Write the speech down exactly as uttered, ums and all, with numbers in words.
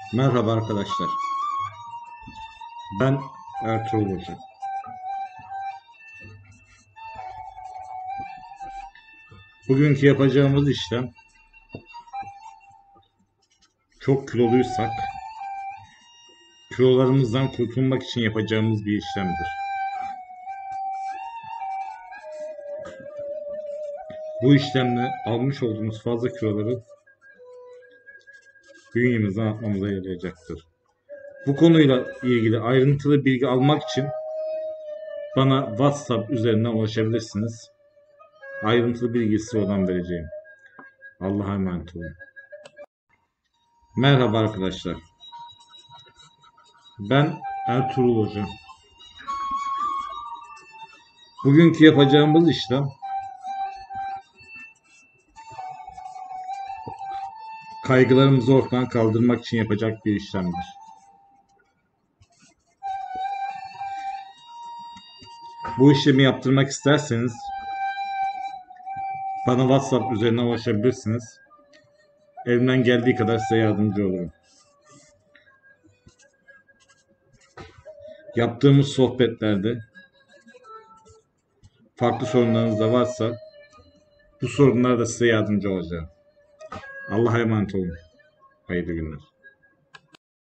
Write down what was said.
Merhaba arkadaşlar. Ben Ertuğrul Hoca. Bugünkü yapacağımız işlem çok kiloluysak kilolarımızdan kurtulmak için yapacağımız bir işlemdir. Bu işlemle almış olduğumuz fazla kiloları bünyemizden atmamıza yarayacaktır. Bu konuyla ilgili ayrıntılı bilgi almak için bana WhatsApp üzerinden ulaşabilirsiniz. Ayrıntılı bilgiyi size oradan vereceğim. Allah'a emanet olun. Merhaba arkadaşlar. Ben Ertuğrul Hoca. Bugünkü yapacağımız işlem kaygılarımızı ortadan kaldırmak için yapacak bir işlemdir. Bu işlemi yaptırmak isterseniz bana WhatsApp üzerinden ulaşabilirsiniz. Elimden geldiği kadar size yardımcı olurum. Yaptığımız sohbetlerde farklı sorunlarınız da varsa bu sorunlara da size yardımcı olacağım. Allah'a emanet olun. Hayırlı günler.